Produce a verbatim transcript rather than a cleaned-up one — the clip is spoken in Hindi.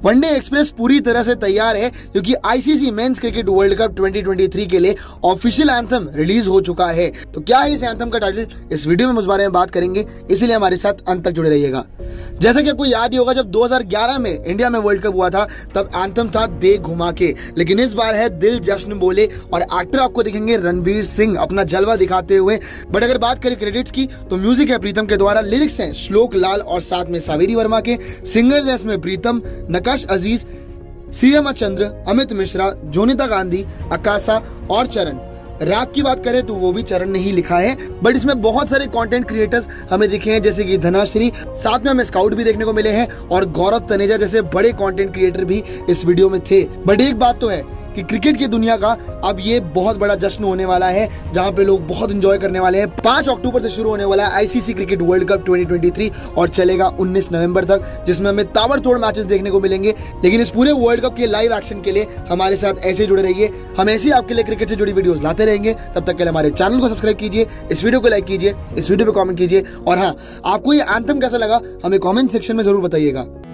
वनडे एक्सप्रेस पूरी तरह से तैयार है क्योंकि ICC men's cricket world cup twenty twenty three के लिए ऑफिशियल एंथम रिलीज हो चुका है। तो क्या है इस एंथम का टाइटल, इस वीडियो में उस बारे में बात करेंगे, इसीलिए हमारे साथ अंत तक जुड़े रहिएगा। जैसा कि आपको याद ही होगा, जब दो हज़ार ग्यारह में इंडिया में वर्ल्ड कप हुआ था तब एंथम था दे घुमा के, लेकिन इस बार है दिल जश्न बोले और एक्टर आपको दिखेंगे रणवीर सिंह अपना जलवा दिखाते हुए। बट अगर बात करें क्रेडिट्स की तो म्यूजिक है प्रीतम के द्वारा, लिरिक्स हैं श्लोक लाल और साथ में सावेरी वर्मा के, सिंगर्स हैं इसमें प्रीतम, नकाश अजीज, श्रीरमा चंद्र, अमित मिश्रा, जोनिता गांधी, अकाशा और चरण। रैप की बात करें तो वो भी चरण ने ही लिखा है। बट इसमें बहुत सारे कंटेंट क्रिएटर्स हमें दिखे हैं, जैसे कि धनाश्री, साथ में हमें स्काउट भी देखने को मिले हैं और गौरव तनेजा जैसे बड़े कंटेंट क्रिएटर भी इस वीडियो में थे। बट एक बात तो है कि क्रिकेट की दुनिया का अब ये बहुत बड़ा जश्न होने वाला है, जहां पे लोग बहुत एंजॉय करने वाले हैं। पांच अक्टूबर से शुरू होने वाला है ICC cricket world cup twenty twenty three और चलेगा उन्नीस नवंबर तक, जिसमें हमें ताबड़तोड़ मैचेस देखने को मिलेंगे। लेकिन इस पूरे वर्ल्ड कप के लाइव एक्शन के लिए हमारे साथ ऐसे जुड़े रहिए, हम ऐसे आपके लिए क्रिकेट से जुड़ी वीडियोस लाते रहेंगे। तब तक के लिए हमारे चैनल को सब्सक्राइब कीजिए, इस वीडियो को लाइक कीजिए, इस वीडियो पे कमेंट कीजिए और हाँ, आपको ये एंथम कैसा लगा हमें कमेंट सेक्शन में जरूर बताइएगा।